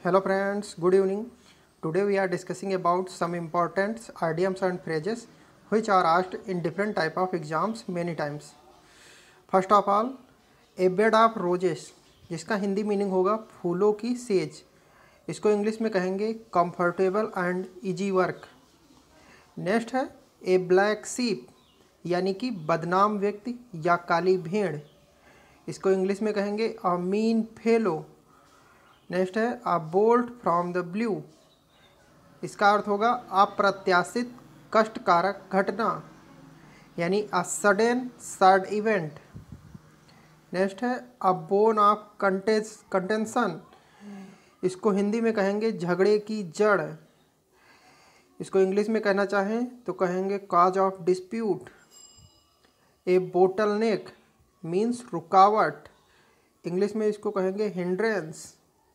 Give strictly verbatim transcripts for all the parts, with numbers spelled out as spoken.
Hello friends, good evening. Today we are discussing about some important idioms and phrases which are asked in different type of exams many times. First of all, a bed of roses, जिसका Hindi meaning होगा फूलों की says. इसको English में कहेंगे comfortable and easy work. Next है a black सीप, यानी कि बदनाम व्यक्ति या काली भेड़। इसको इंग्लिश में कहेंगे अ मीन फेलो। नेक्स्ट है a bolt from the blue. इसका अर्थ होगा अप्रत्याशित कष्टकारक घटना, यानी a sudden sad event. Next है अ बोन ऑफ कंटेस कंटेंशन। इसको हिंदी में कहेंगे झगड़े की जड़। इसको इंग्लिश में कहना चाहें तो कहेंगे cause of dispute. A bottle neck means रुकावट। इंग्लिश में इसको कहेंगे हिंड्रेंस।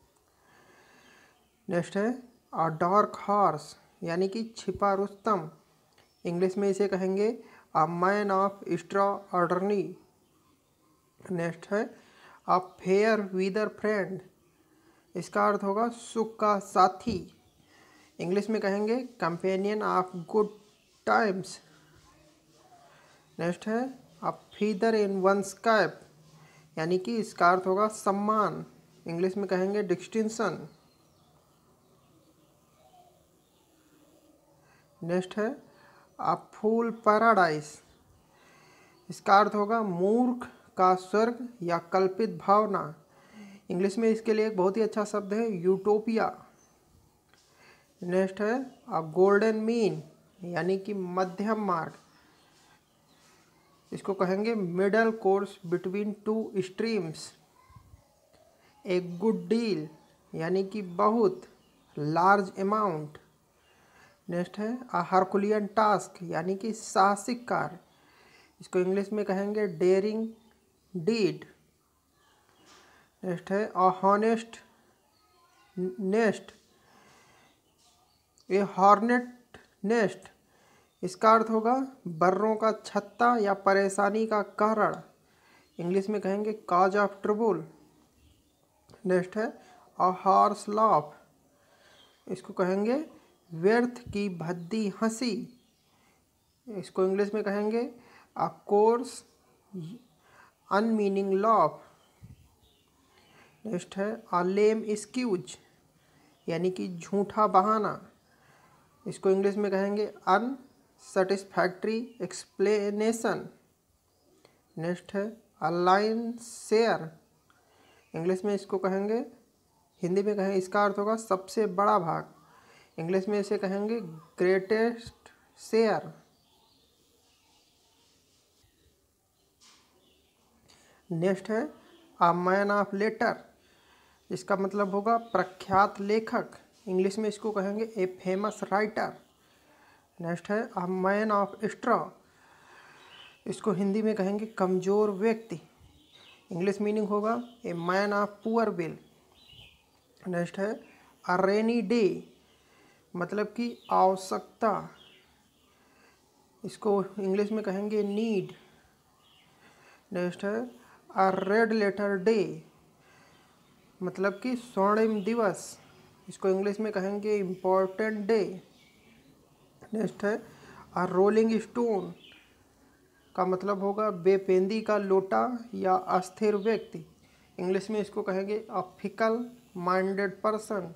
नेक्स्ट है अ डार्क हॉर्स, यानी कि छिपा रुस्तम। इंग्लिश में इसे कहेंगे a man of extraordinary. Next है अ फेयर वीदर फ्रेंड। इसका अर्थ होगा सुख का साथी। इंग्लिश में कहेंगे companion of good times. Next है a feather in one's cap, यानी कि इसका अर्थ होगा सम्मान। इंग्लिश में कहेंगे डिस्टिंक्शन। नेक्स्ट है अ फूल पैराडाइज। इसका अर्थ होगा मूर्ख का स्वर्ग या कल्पित भावना। इंग्लिश में इसके लिए एक बहुत ही अच्छा शब्द है यूटोपिया। नेक्स्ट है अ गोल्डन मीन, यानी कि मध्यम मार्ग। इसको कहेंगे middle course between two streams. A good deal, यानी कि बहुत, लार्ज अमाउंट। नेक्स्ट है अ हरकुलियन टास्क, यानी कि साहसिक कार्य। इसको इंग्लिश में कहेंगे डेयरिंग डीड। नेक्स्ट है अ हॉनेस्ट नेस्ट, ए हॉर्नेट नेस्ट। इसका अर्थ होगा बर्रों का छत्ता या परेशानी का कारण। इंग्लिश में कहेंगे कॉज ऑफ ट्रबल। नेक्स्ट है अ हॉर्स लाफ। इसको कहेंगे व्यर्थ की भद्दी हंसी। इसको इंग्लिश में कहेंगे a coarse unmeaning laugh. Next है अ लेम एक्सक्यूज, यानी कि झूठा बहाना। इसको इंग्लिश में कहेंगे अनसेटिस्फैक्ट्री एक्सप्लेनेशन। नेक्स्ट है अ लाइन शेयर। इंग्लिश में इसको कहेंगे, हिंदी में कहेंगे इसका अर्थ होगा सबसे बड़ा भाग। इंग्लिश में इसे कहेंगे ग्रेटेस्ट शेयर। नेक्स्ट है अ मैन ऑफ लेटर। इसका मतलब होगा प्रख्यात लेखक। इंग्लिश में इसको कहेंगे ए फेमस राइटर। नेक्स्ट है अ मैन ऑफ स्ट्रॉ। इसको हिंदी में कहेंगे कमज़ोर व्यक्ति। इंग्लिश मीनिंग होगा a man of poor will. Next है अ रेनी डे, मतलब कि आवश्यकता। इसको इंग्लिश में कहेंगे नीड। नेक्स्ट है अ रेड लेटर डे, मतलब कि स्वर्णिम दिवस। इसको इंग्लिश में कहेंगे इम्पोर्टेंट डे। नेक्स्ट है अ रोलिंग स्टोन, का मतलब होगा बेपेंदी का लोटा या अस्थिर व्यक्ति। इंग्लिश में इसको कहेंगे a fickle minded person.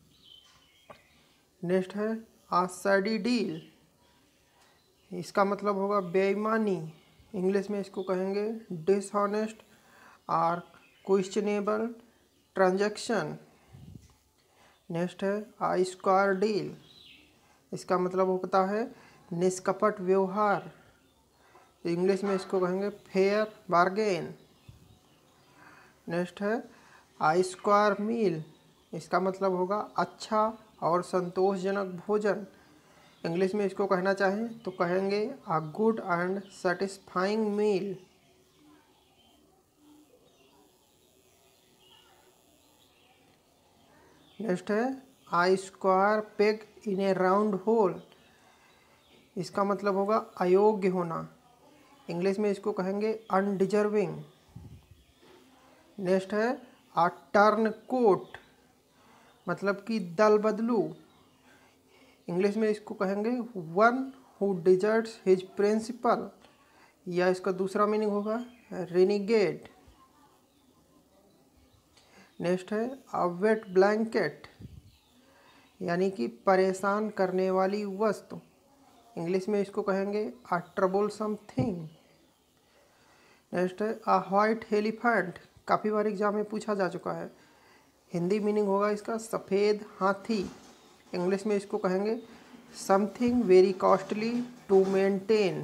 Next है अ सैडी डील। इसका मतलब होगा बेईमानी। इंग्लिश में इसको कहेंगे डिसऑनेस्ट और क्वेश्चनेबल ट्रांजैक्शन। नेक्स्ट है अ स्क्वायर डील। इसका मतलब होता है निष्कपट व्यवहार। इंग्लिश में इसको कहेंगे फेयर बार्गेन। नेक्स्ट है अ स्क्वायर मील। इसका मतलब होगा अच्छा और संतोषजनक भोजन। इंग्लिश में इसको कहना चाहें तो कहेंगे a good and satisfying meal. Next है a square peg in a round hole. इसका मतलब होगा अयोग्य होना। इंग्लिश में इसको कहेंगे अनडिजर्विंग। नेक्स्ट है अ टर्न कोट, मतलब कि दल बदलू। इंग्लिश में इसको कहेंगे one who deserts his principle, या इसका दूसरा मीनिंग होगा रेनिगेड। नेक्स्ट है अ वेट ब्लैंकेट, यानी कि परेशान करने वाली वस्तु। इंग्लिश में इसको कहेंगे अ ट्रबलसम थिंग। नेक्स्ट है अ व्हाइट एलिफेंट, काफ़ी बार एग्जाम में पूछा जा चुका है। हिंदी मीनिंग होगा इसका सफ़ेद हाथी। इंग्लिश में इसको कहेंगे something very costly to maintain.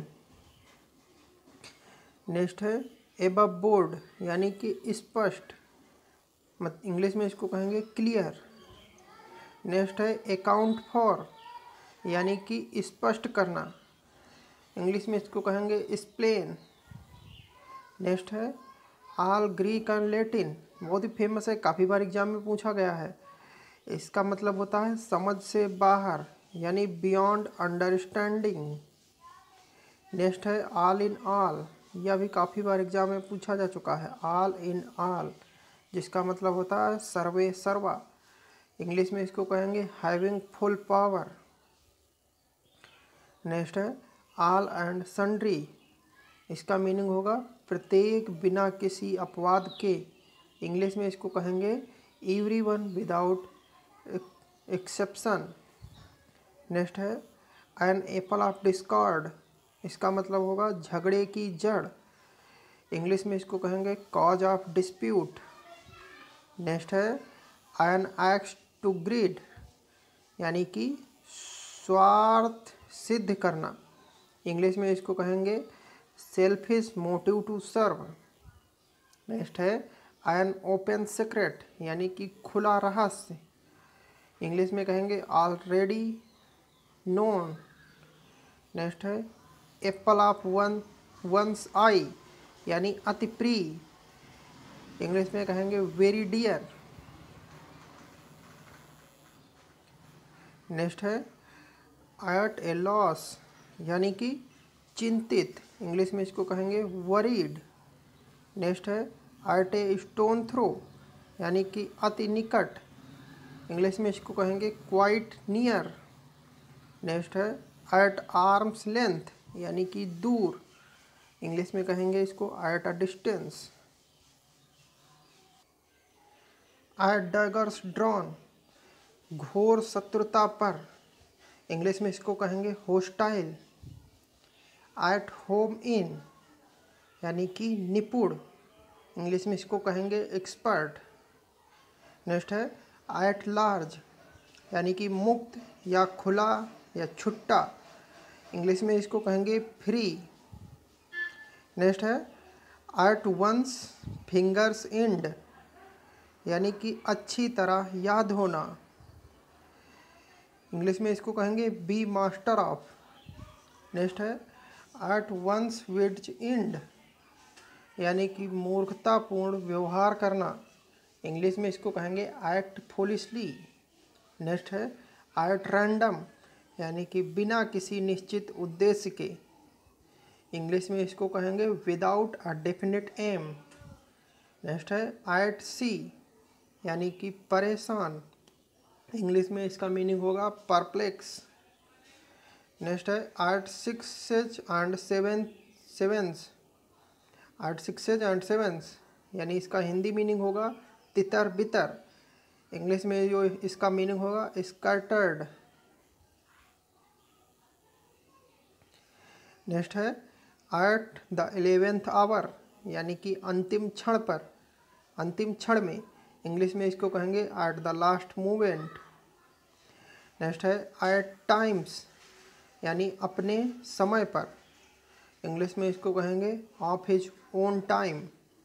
Next है एबव बोर्ड, यानी कि स्पष्ट, मत इंग्लिश में इसको कहेंगे क्लियर। नेक्स्ट है अकाउंट फॉर, यानी कि स्पष्ट करना। इंग्लिश में इसको कहेंगे एक्सप्लेन। नेक्स्ट है ऑल ग्रीक एंड लैटिन, बहुत ही फेमस है, काफ़ी बार एग्जाम में पूछा गया है। इसका मतलब होता है समझ से बाहर, यानी बियॉन्ड अंडरस्टैंडिंग। नेक्स्ट है ऑल इन ऑल, यह भी काफ़ी बार एग्जाम में पूछा जा चुका है, ऑल इन ऑल, जिसका मतलब होता है सर्वे सर्वा। इंग्लिश में इसको कहेंगे हैविंग फुल पावर। नेक्स्ट है ऑल एंड सन्ड्री, इसका मीनिंग होगा प्रत्येक बिना किसी अपवाद के। इंग्लिश में इसको कहेंगे एवरीवन विदाउट एक्सेप्शन। नेक्स्ट है एन एप्पल ऑफ डिस्कॉर्ड, इसका मतलब होगा झगड़े की जड़। इंग्लिश में इसको कहेंगे कॉज ऑफ डिस्प्यूट। नेक्स्ट है एन एक्स टू ग्रीड, यानी कि स्वार्थ सिद्ध करना। इंग्लिश में इसको कहेंगे selfish motive to serve. Next है एन ओपन सीक्रेट, यानी कि खुला रहस्य। इंग्लिश में कहेंगे ऑलरेडी नोन। नेक्स्ट है apple of one one's eye, यानी अति प्रिय। इंग्लिश में कहेंगे वेरी डियर। नेक्स्ट है एट ए लॉस, यानी कि चिंतित। इंग्लिश में इसको कहेंगे वरीड। नेक्स्ट है एट ए स्टोन थ्रो, यानी कि अति निकट। इंग्लिश में इसको कहेंगे क्वाइट नियर। नेक्स्ट है एट आर्म्स लेंथ, यानी कि दूर। इंग्लिश में कहेंगे इसको at a distance. At daggers drawn, घोर शत्रुता पर। इंग्लिश में इसको कहेंगे होस्टाइल। एट होम इन, यानी कि निपुण। इंग्लिश में इसको कहेंगे एक्सपर्ट। नेक्स्ट है एट लार्ज, यानी कि मुक्त या खुला या छुट्टा। इंग्लिश में इसको कहेंगे फ्री। नेक्स्ट है एट वंस फिंगर्स एंड, यानी कि अच्छी तरह याद होना। इंग्लिश में इसको कहेंगे बी मास्टर ऑफ। नेक्स्ट है एट वंस विड्स एंड, यानी कि मूर्खतापूर्ण व्यवहार करना। इंग्लिश में इसको कहेंगे एक्ट फुलिशली। नेक्स्ट है एट रैंडम, यानी कि बिना किसी निश्चित उद्देश्य के। इंग्लिश में इसको कहेंगे without a definite aim. Next है एट सी, यानी कि परेशान। इंग्लिश में इसका मीनिंग होगा परप्लेक्स। नेक्स्ट है at sixes and seven sevens. At sixes and sevens, यानी इसका हिंदी मीनिंग होगा तितर बितर। इंग्लिश में जो इसका मीनिंग होगा स्कैटर्ड। नेक्स्ट है एट द इलेवेंथ आवर, यानी कि अंतिम क्षण पर, अंतिम क्षण में। इंग्लिश में इसको कहेंगे at the last moment. Next है एट टाइम्स, यानी अपने समय पर। इंग्लिश में इसको कहेंगे ऑफ हिज ओन टाइम।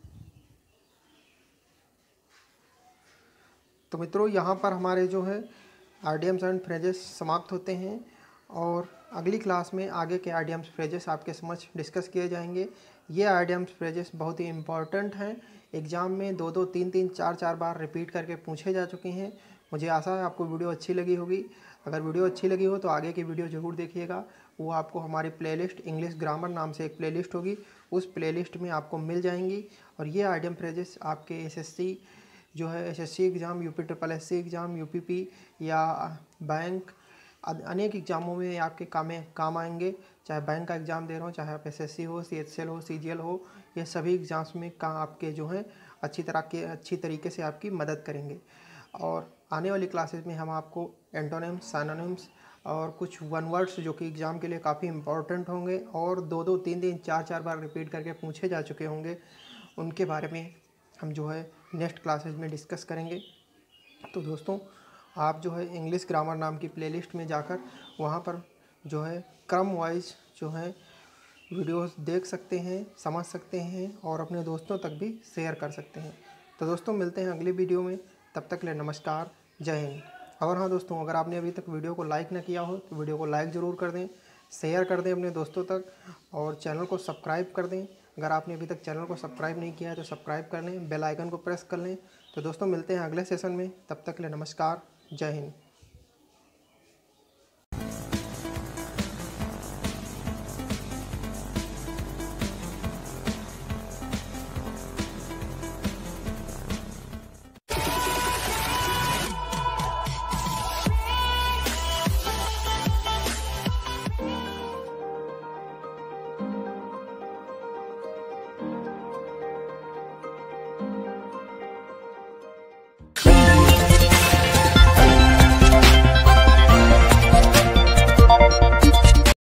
तो मित्रों, यहाँ पर हमारे जो है आइडियम्स एंड फ्रेजेस समाप्त होते हैं, और अगली क्लास में आगे के आइडियम्स फ्रेजेस आपके समझ डिस्कस किए जाएंगे। ये आइडियम्स फ्रेजेस बहुत ही इम्पॉर्टेंट हैं, एग्ज़ाम में दो दो तीन तीन चार चार बार रिपीट करके पूछे जा चुके हैं। मुझे आशा है आपको वीडियो अच्छी लगी होगी। अगर वीडियो अच्छी लगी हो तो आगे की वीडियो ज़रूर देखिएगा। वो आपको हमारी प्लेलिस्ट इंग्लिश ग्रामर नाम से एक प्लेलिस्ट होगी, उस प्लेलिस्ट में आपको मिल जाएंगी। और ये आइडियम फ्रेजेस आपके एसएससी जो है SSC exam, UP triple SC exam, UPP या बैंक, अनेक एग्ज़ामों में आपके काम काम आएंगे। चाहे बैंक का एग्ज़ाम दे रहे हो, चाहे आप एसएससी हो, सीएचएसएल हो, सीजीएल हो, ये सभी एग्ज़ाम्स में का आपके जो है अच्छी तरह के अच्छी तरीके से आपकी मदद करेंगे। और आने वाली क्लासेस में हम आपको एंटोनिम्स, सिनोनिम्स और कुछ वन वर्ड्स जो कि एग्ज़ाम के लिए काफ़ी इंपॉर्टेंट होंगे और दो दो तीन तीन चार चार बार रिपीट करके पूछे जा चुके होंगे, उनके बारे में हम जो है नेक्स्ट क्लासेस में डिस्कस करेंगे। तो दोस्तों, आप जो है इंग्लिश ग्रामर नाम की प्लेलिस्ट में जाकर वहाँ पर जो है क्रम वाइज जो है वीडियोस देख सकते हैं, समझ सकते हैं और अपने दोस्तों तक भी शेयर कर सकते हैं। तो दोस्तों, मिलते हैं अगली वीडियो में, तब तक के लिए नमस्कार, जय हिंद। और हाँ दोस्तों, अगर आपने अभी तक वीडियो को लाइक ना किया हो तो वीडियो को लाइक ज़रूर कर दें, शेयर कर दें अपने दोस्तों तक और चैनल को सब्सक्राइब कर दें। अगर आपने अभी तक चैनल को सब्सक्राइब नहीं किया है तो सब्सक्राइब कर लें, बेल आइकन को प्रेस कर लें। तो दोस्तों, मिलते हैं अगले सेशन में, तब तक के लिए नमस्कार, जय हिंद।